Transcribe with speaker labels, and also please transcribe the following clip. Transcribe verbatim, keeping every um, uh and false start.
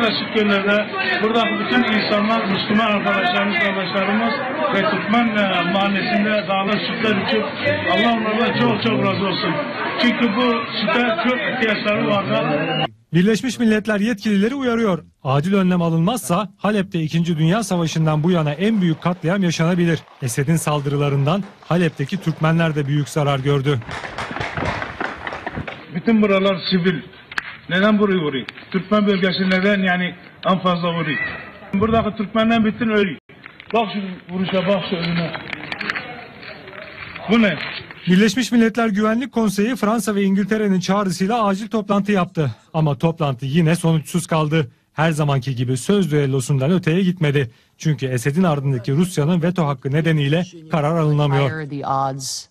Speaker 1: Birleşik Göller'de buradaki bütün insanlar, Müslüman arkadaşlarımız, kardeşlerimiz ve Türkmen mahallesinde dağlar sütler içip Allah onlardan çok çok razı olsun. Çünkü bu süte çok ihtiyaçları vardı.
Speaker 2: Birleşmiş Milletler yetkilileri uyarıyor. Acil önlem alınmazsa Halep'te İkinci Dünya Savaşı'ndan bu yana en büyük katliam yaşanabilir. Esed'in saldırılarından Halep'teki Türkmenler de büyük zarar gördü.
Speaker 1: Bütün buralar sivil. Neden burayı vuruyor? Türkmen bölgesi neden yani en fazla vuruyor? Buradaki Türkmenler bütün ölüyor. Bak şu vuruşa, bak şu önüne. Bu ne?
Speaker 2: Birleşmiş Milletler Güvenlik Konseyi Fransa ve İngiltere'nin çağrısıyla acil toplantı yaptı. Ama toplantı yine sonuçsuz kaldı. Her zamanki gibi söz düellosundan öteye gitmedi. Çünkü Esed'in ardındaki Rusya'nın veto hakkı nedeniyle karar alınamıyor.